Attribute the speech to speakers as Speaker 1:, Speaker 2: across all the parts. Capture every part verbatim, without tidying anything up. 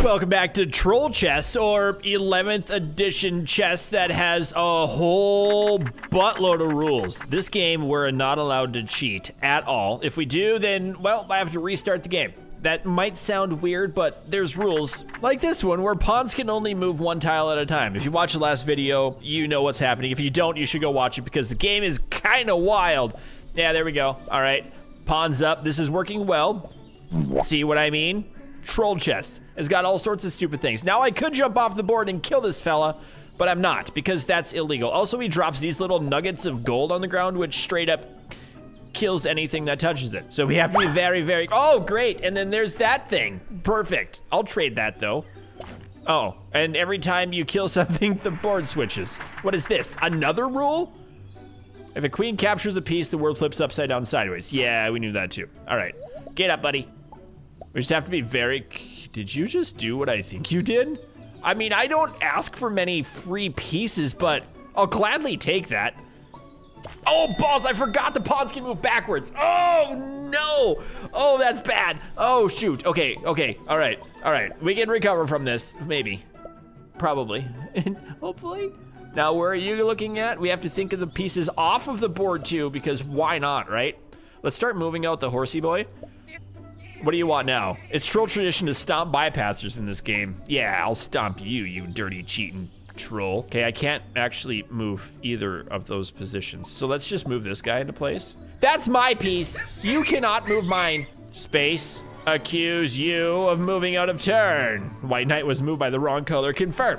Speaker 1: Welcome back to Troll Chess, or eleventh edition chess that has a whole buttload of rules. This game, we're not allowed to cheat at all. If we do, then, well, I have to restart the game. That might sound weird, but there's rules like this one where pawns can only move one tile at a time. If you watch the last video, you know what's happening. If you don't, you should go watch it because the game is kind of wild. Yeah, there we go. All right, pawns up. This is working well. See what I mean? Troll chess has got all sorts of stupid things. Now I could jump off the board and kill this fella, but I'm not because that's illegal. Also, he drops these little nuggets of gold on the ground, which straight up kills anything that touches it. So we have to be very, very, oh, great. And then there's that thing. Perfect. I'll trade that though. Oh, and every time you kill something, the board switches. What is this? Another rule? If a queen captures a piece, the word flips upside down sideways. Yeah, we knew that too. All right, get up, buddy. We just have to be very, did you just do what I think you did? I mean, I don't ask for many free pieces, but I'll gladly take that. Oh, balls, I forgot the pawns can move backwards. Oh, no. Oh, that's bad. Oh, shoot. Okay, okay, all right, all right. We can recover from this, maybe, probably, hopefully. Now, where are you looking at? We have to think of the pieces off of the board too, because why not, right? Let's start moving out the horsey boy. What do you want now? It's troll tradition to stomp bypassers in this game. Yeah, I'll stomp you, you dirty cheating troll. Okay, I can't actually move either of those positions. So let's just move this guy into place. That's my piece. You cannot move mine. Space. Accuse you of moving out of turn. White knight was moved by the wrong color. Confirm.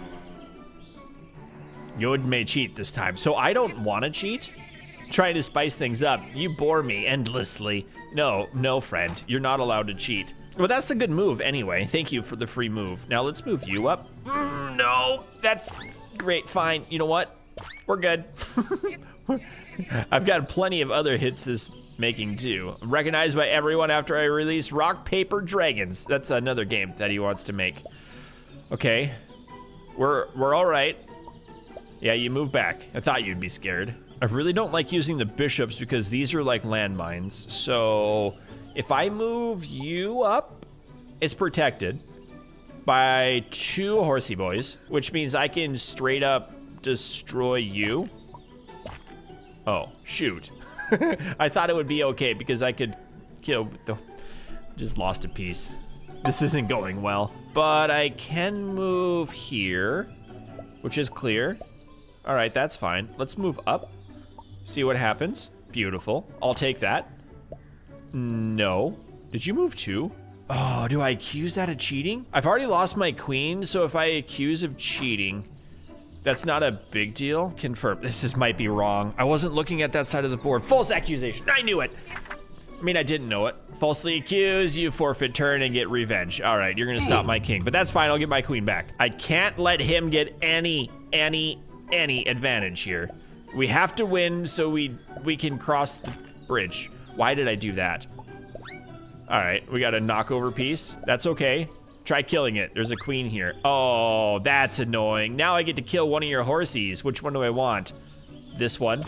Speaker 1: Yod may cheat this time. So I don't want to cheat. Trying to spice things up. You bore me endlessly. No, no, friend. You're not allowed to cheat. Well, that's a good move anyway. Thank you for the free move. Now let's move you up. Mm, no, that's great. Fine. You know what? We're good. I've got plenty of other hits this making too. Recognized by everyone after I release Rock, Paper, Dragons. That's another game that he wants to make. Okay. We're, we're all right. Yeah, you move back. I thought you'd be scared. I really don't like using the bishops because these are like landmines. So if I move you up, it's protected by two horsey boys, which means I can straight up destroy you. Oh, shoot. I thought it would be okay because I could kill the, just lost a piece. This isn't going well, but I can move here, which is clear. All right, that's fine. Let's move up. See what happens. Beautiful. I'll take that. No. Did you move two? Oh, do I accuse that of cheating? I've already lost my queen, so if I accuse of cheating, that's not a big deal. Confirm. This is, might be wrong. I wasn't looking at that side of the board. False accusation. I knew it. I mean, I didn't know it. Falsely accuse, you forfeit turn and get revenge. All right, you're gonna stop my king, but that's fine. I'll get my queen back. I can't let him get any, any, any advantage here. We have to win so we we can cross the bridge. Why did I do that? All right, we got a knockover piece. That's okay. Try killing it. There's a queen here. Oh, that's annoying. Now I get to kill one of your horsies. Which one do I want? This one.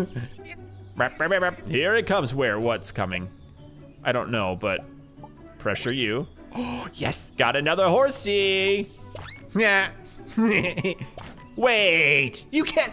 Speaker 1: Here it comes. Where? What's coming? I don't know, but pressure you. Oh, yes. Got another horsey. Yeah. Wait. You can't.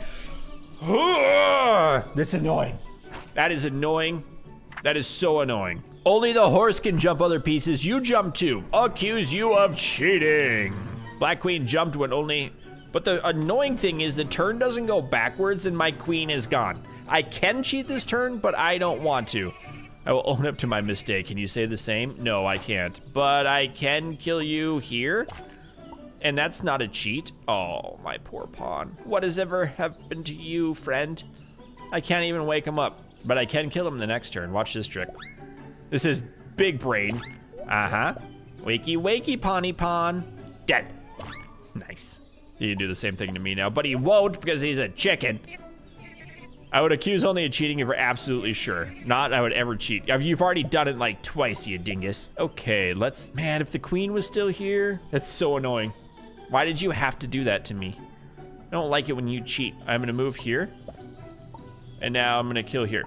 Speaker 1: That's annoying. That is annoying. That is so annoying. Only the horse can jump other pieces. You jump too. Accuse you of cheating. Black queen jumped when only, but the annoying thing is the turn doesn't go backwards and my queen is gone. I can cheat this turn, but I don't want to. I will own up to my mistake. Can you say the same? No, I can't. But I can kill you here. And that's not a cheat. Oh, my poor pawn. What has ever happened to you, friend? I can't even wake him up, but I can kill him the next turn. Watch this trick. This is big brain. Uh-huh. Wakey, wakey, pawny pawn. Dead. Nice. He can do the same thing to me now, but he won't because he's a chicken. I would accuse only of cheating if we're absolutely sure. Not I would ever cheat. You've already done it like twice, you dingus. Okay, let's, man, if the queen was still here, that's so annoying. Why did you have to do that to me? I don't like it when you cheat. I'm gonna move here. And now I'm gonna kill here.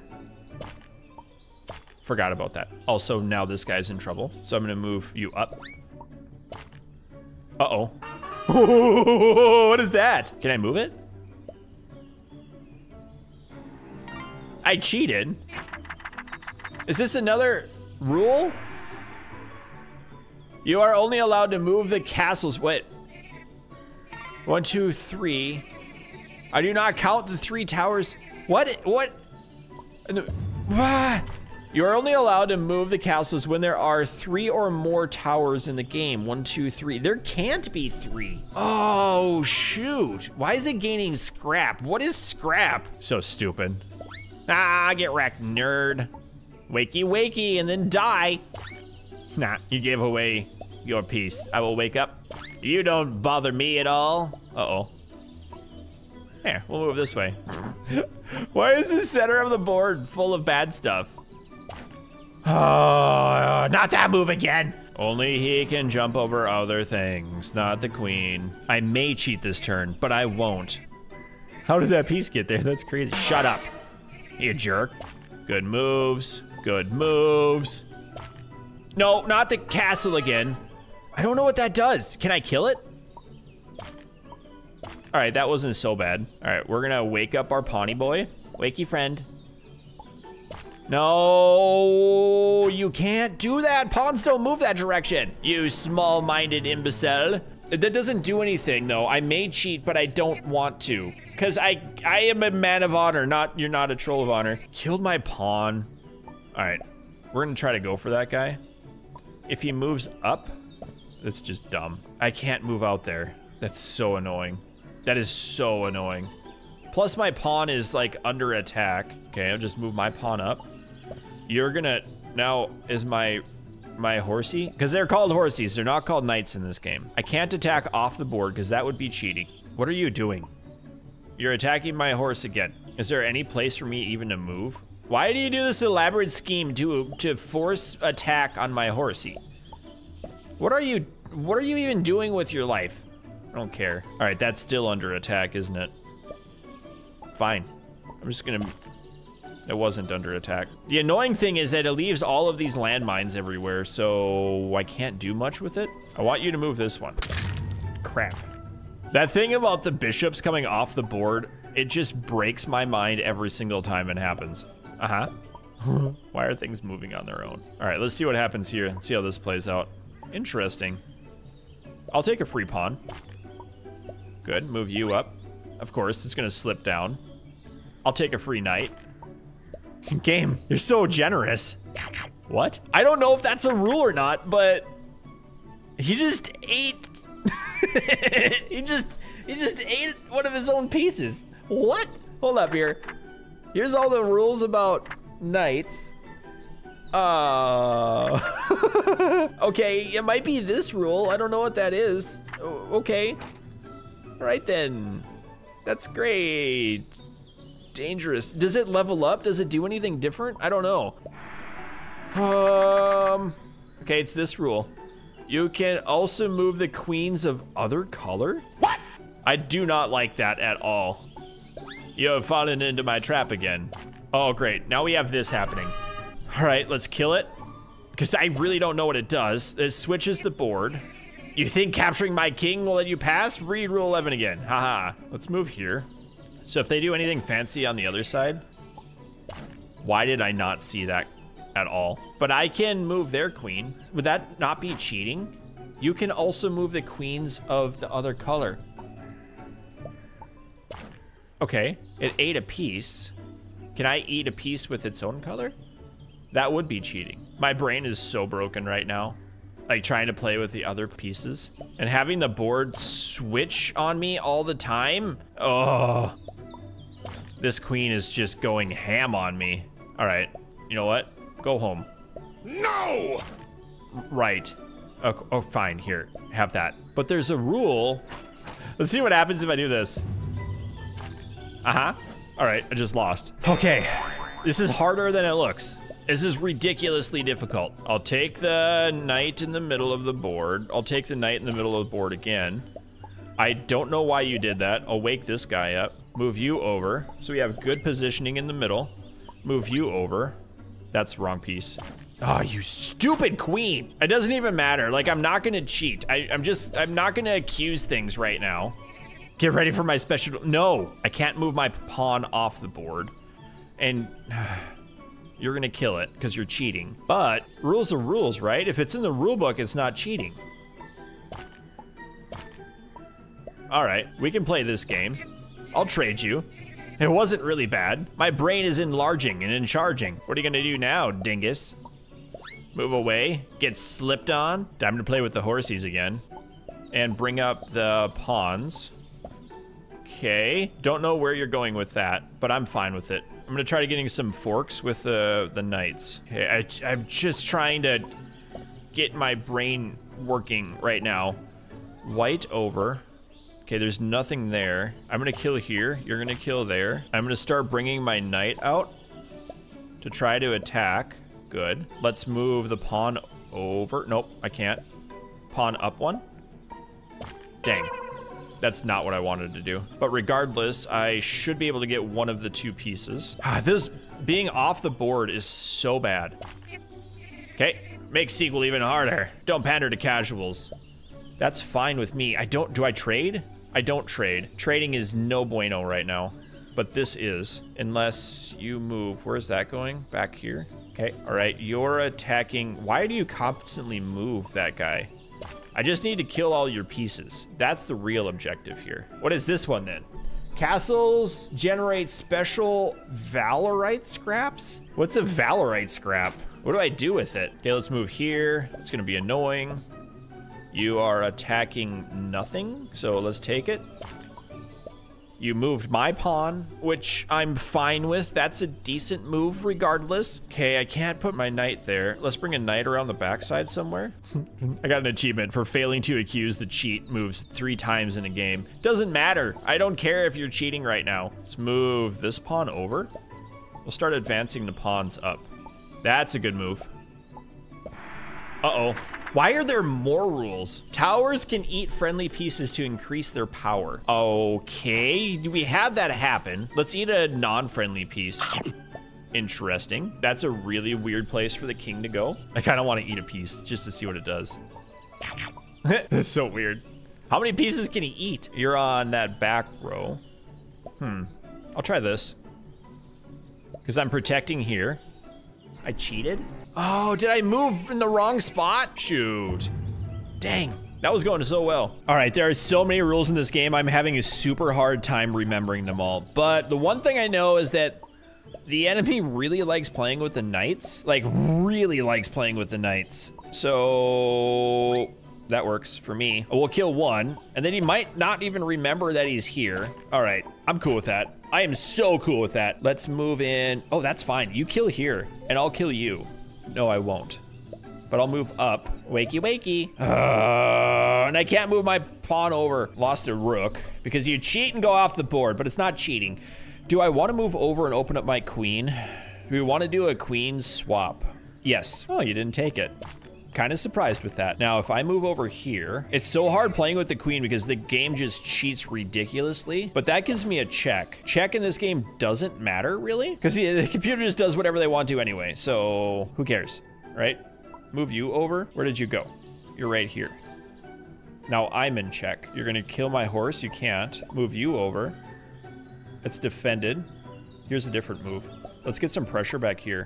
Speaker 1: Forgot about that. Also, now this guy's in trouble. So I'm gonna move you up. Uh-oh. What is that? Can I move it? I cheated. Is this another rule? You are only allowed to move the castles. Wait. One, two, three. I do not count the three towers. What? What? What? You are only allowed to move the castles when there are three or more towers in the game. One, two, three. There can't be three. Oh, shoot. Why is it gaining scrap? What is scrap? So stupid. Ah, get wrecked, nerd. Wakey, wakey, and then die. Nah, you gave away your piece. I will wake up. You don't bother me at all. Uh-oh. Here, we'll move this way. Why is the center of the board full of bad stuff? Oh, not that move again. Only he can jump over other things, not the queen. I may cheat this turn, but I won't. How did that piece get there? That's crazy. Shut up, you jerk. Good moves, good moves. No, not the castle again. I don't know what that does. Can I kill it? All right, that wasn't so bad. All right, we're gonna wake up our Pawnee boy. Wakey friend. No, you can't do that. Pawns don't move that direction. You small-minded imbecile. That doesn't do anything though. I may cheat, but I don't want to. Cause I, I am a man of honor, not, you're not a troll of honor. Killed my pawn. All right, we're gonna try to go for that guy. If he moves up, that's just dumb. I can't move out there. That's so annoying. That is so annoying. Plus my pawn is like under attack. Okay, I'll just move my pawn up. You're gonna, now is my, my horsey? Because they're called horsies, they're not called knights in this game. I can't attack off the board because that would be cheating. What are you doing? You're attacking my horse again. Is there any place for me even to move? Why do you do this elaborate scheme to, to force attack on my horsey? What are you, what are you even doing with your life? I don't care. All right, that's still under attack, isn't it? Fine. I'm just gonna, it wasn't under attack. The annoying thing is that it leaves all of these landmines everywhere, so I can't do much with it. I want you to move this one. Crap. That thing about the bishops coming off the board, it just breaks my mind every single time it happens. Uh-huh. Why are things moving on their own? All right, let's see what happens here. Let's see how this plays out. Interesting. I'll take a free pawn. Good, move you up. Of course, it's gonna slip down. I'll take a free knight. Game, you're so generous. What? I don't know if that's a rule or not, but he just ate. he just, he just ate one of his own pieces. What? Hold up here. Here's all the rules about knights. Uh, okay, it might be this rule. I don't know what that is. O- okay. All right then. That's great. Dangerous. Does it level up? Does it do anything different? I don't know. Um, okay, it's this rule. You can also move the queens of other color? What? I do not like that at all. You have fallen into my trap again. Oh, great. Now we have this happening. All right, let's kill it. Because I really don't know what it does. It switches the board. You think capturing my king will let you pass? Read rule eleven again. Haha. Let's move here. So if they do anything fancy on the other side, why did I not see that at all? But I can move their queen. Would that not be cheating? You can also move the queens of the other color. Okay, it ate a piece. Can I eat a piece with its own color? That would be cheating. My brain is so broken right now. Like trying to play with the other pieces and having the board switch on me all the time. Oh, this queen is just going ham on me. All right, you know what? Go home. No! Right. Oh, oh, fine, here, have that. But there's a rule. Let's see what happens if I do this. Uh-huh. All right, I just lost. Okay, this is harder than it looks. This is ridiculously difficult. I'll take the knight in the middle of the board. I'll take the knight in the middle of the board again. I don't know why you did that. I'll wake this guy up. Move you over. So we have good positioning in the middle. Move you over. That's the wrong piece. Oh, you stupid queen. It doesn't even matter. Like, I'm not gonna cheat. I, I'm just, I'm not gonna accuse things right now. Get ready for my special. No, I can't move my pawn off the board. And you're gonna kill it because you're cheating. But rules are rules, right? If it's in the rule book, it's not cheating. All right, we can play this game. I'll trade you. It wasn't really bad. My brain is enlarging and encharging. What are you gonna do now, dingus? Move away, get slipped on. Time to play with the horsies again. And bring up the pawns. Okay, don't know where you're going with that, but I'm fine with it. I'm gonna try to getting some forks with the, the knights. Okay, I, I'm just trying to get my brain working right now. White over. Okay, there's nothing there. I'm gonna kill here, you're gonna kill there. I'm gonna start bringing my knight out to try to attack. Good. Let's move the pawn over. Nope, I can't. Pawn up one. Dang. That's not what I wanted to do. But regardless, I should be able to get one of the two pieces. Ah, this being off the board is so bad. Okay, make sequel even harder. Don't pander to casuals. That's fine with me. I don't, do I trade? I don't trade. Trading is no bueno right now, but this is, unless you move. Where's that going? Back here? Okay, all right, you're attacking. Why do you constantly move that guy? I just need to kill all your pieces. That's the real objective here. What is this one then? Castles generate special Valorite scraps? What's a Valorite scrap? What do I do with it? Okay, let's move here. It's gonna be annoying. You are attacking nothing, so let's take it. You moved my pawn, which I'm fine with. That's a decent move regardless. Okay, I can't put my knight there. Let's bring a knight around the backside somewhere. I got an achievement for failing to accuse the cheat moves three times in a game. Doesn't matter. I don't care if you're cheating right now. Let's move this pawn over. We'll start advancing the pawns up. That's a good move. Uh-oh. Why are there more rules? Towers can eat friendly pieces to increase their power. Okay, we had that happen. Let's eat a non-friendly piece. Interesting. That's a really weird place for the king to go. I kind of want to eat a piece just to see what it does. That's so weird. How many pieces can he eat? You're on that back row. Hmm, I'll try this. Because I'm protecting here. I cheated? Oh, did I move in the wrong spot? Shoot. Dang, that was going so well. All right, there are so many rules in this game. I'm having a super hard time remembering them all. But the one thing I know is that the enemy really likes playing with the knights. Like, really likes playing with the knights. So that works for me. We'll kill one, and then he might not even remember that he's here. All right, I'm cool with that. I am so cool with that. Let's move in. Oh, that's fine. You kill here, and I'll kill you. No, I won't. But I'll move up. Wakey, wakey. Uh, and I can't move my pawn over. Lost a rook because you cheat and go off the board, but it's not cheating. Do I want to move over and open up my queen? Do we want to do a queen swap? Yes. Oh, you didn't take it. Kind of surprised with that. Now, if I move over here, it's so hard playing with the queen because the game just cheats ridiculously, but that gives me a check. Check in this game doesn't matter, really, because the, the computer just does whatever they want to anyway, so who cares, right? Move you over. Where did you go? You're right here. Now I'm in check. You're gonna kill my horse. You can't. Move you over. It's defended. Here's a different move. Let's get some pressure back here.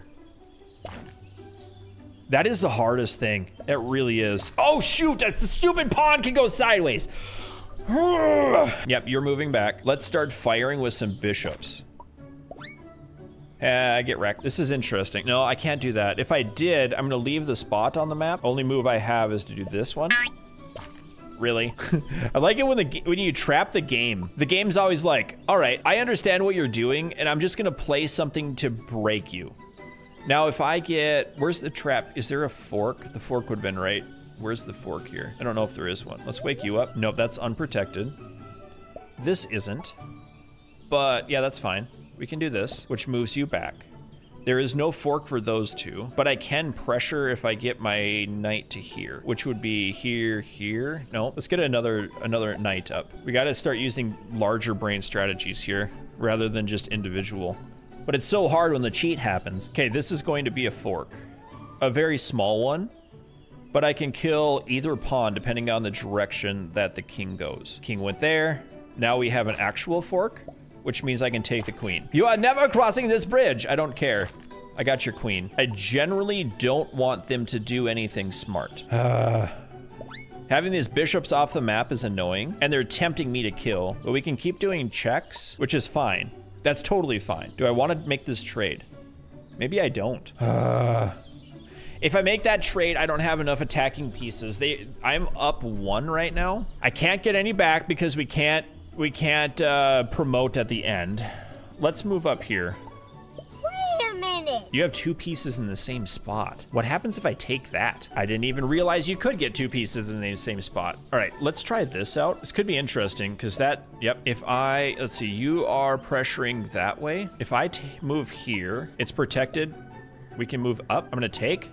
Speaker 1: That is the hardest thing. It really is. Oh, shoot, that stupid pawn can go sideways. Yep, you're moving back. Let's start firing with some bishops. Eh, get wrecked. This is interesting. No, I can't do that. If I did, I'm gonna leave the spot on the map. Only move I have is to do this one. Really? I like it when the when you trap the game. The game's always like, all right, I understand what you're doing, and I'm just gonna play something to break you. Now, if I get, where's the trap? Is there a fork? The fork would have been right. Where's the fork here? I don't know if there is one. Let's wake you up. Nope, that's unprotected. This isn't, but yeah, that's fine. We can do this, which moves you back. There is no fork for those two, but I can pressure if I get my knight to here, which would be here, here. No, let's get another another knight up. We got to start using larger brain strategies here rather than just individual. But it's so hard when the cheat happens. Okay, this is going to be a fork. a very small one, but I can kill either pawn depending on the direction that the king goes. King went there. Now we have an actual fork, which means I can take the queen. You are never crossing this bridge. I don't care. I got your queen. I generally don't want them to do anything smart. Uh, having these bishops off the map is annoying, and they're tempting me to kill, but we can keep doing checks, which is fine. That's totally fine. Do I want to make this trade? Maybe I don't. Uh, if I make that trade, I don't have enough attacking pieces. They, I'm up one right now. I can't get any back because we can't, we can't uh, promote at the end. Let's move up here.
Speaker 2: Wait a minute.
Speaker 1: You have two pieces in the same spot. What happens if I take that? I didn't even realize you could get two pieces in the same spot. All right, let's try this out. This could be interesting because that, yep. If I, let's see, you are pressuring that way. If I t move here, it's protected. We can move up. I'm gonna take.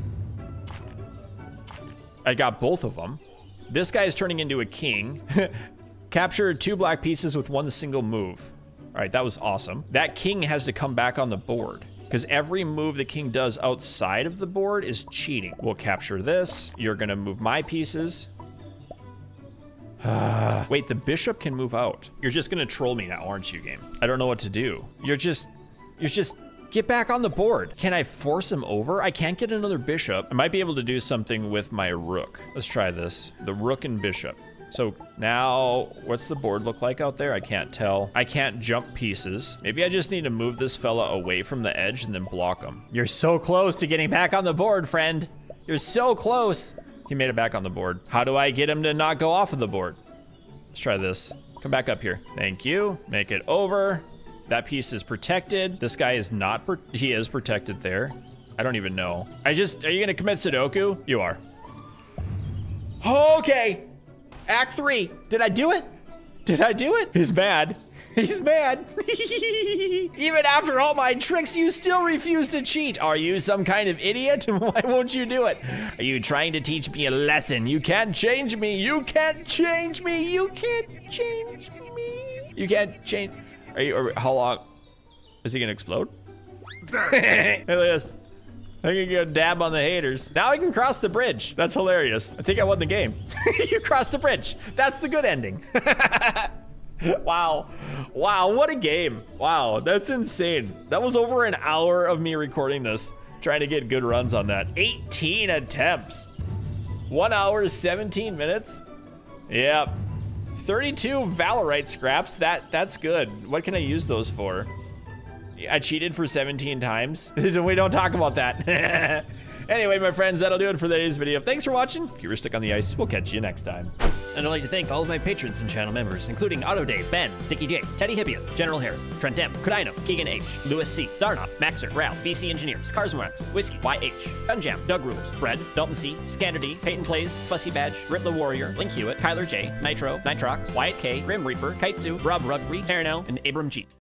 Speaker 1: I got both of them. This guy is turning into a king. Captured two black pieces with one single move. All right, that was awesome. That king has to come back on the board because every move the king does outside of the board is cheating. We'll capture this. You're gonna move my pieces. Wait, the bishop can move out. You're just gonna troll me now, aren't you, game? I don't know what to do. You're just, you're just, get back on the board. Can I force him over? I can't get another bishop. I might be able to do something with my rook. Let's try this. The rook and bishop. So now, what's the board look like out there? I can't tell. I can't jump pieces. Maybe I just need to move this fella away from the edge and then block him. You're so close to getting back on the board, friend. You're so close. He made it back on the board. How do I get him to not go off of the board? Let's try this. Come back up here. Thank you. Make it over. That piece is protected. This guy is not, pro he is protected there. I don't even know. I just, are you gonna commit Sudoku? You are. Okay. Act three. Did I do it? Did I do it? He's mad. He's mad. Even after all my tricks, you still refuse to cheat. Are you some kind of idiot? Why won't you do it? Are you trying to teach me a lesson? You can't change me. You can't change me. You can't change me. You can't change. Are you, or how long? Is he gonna explode? Hey, look at this. I can go dab on the haters. Now I can cross the bridge. That's hilarious. I think I won the game. You crossed the bridge. That's the good ending. Wow. Wow, what a game. Wow, that's insane. That was over an hour of me recording this, trying to get good runs on that. eighteen attempts. One hour, seventeen minutes. Yep. thirty-two Valorite scraps. That That's good. What can I use those for? I cheated for seventeen times. We don't talk about that. Anyway, my friends, that'll do it for today's video. Thanks for watching. If you're stuck on the ice, we'll catch you next time.
Speaker 3: And I'd like to thank all of my patrons and channel members, including Auto Dave, Ben, Dickie J, Teddy Hippias, General Harris, Trent M, Kodino, Keegan H, Lewis C, Zarnoff, Maxer, Ralph, B C Engineers, Carsmorex, Whiskey, Y H, Gunjam, Doug Rules, Red, Dalton C, Scander D, Peyton Plays, Fussy Badge, Ritla Warrior, Link Hewitt, Kyler J, Nitro, Nitrox, Wyatt K, Grim Reaper, Kaitsu, Rob Rugby, Terrano, and Abram G.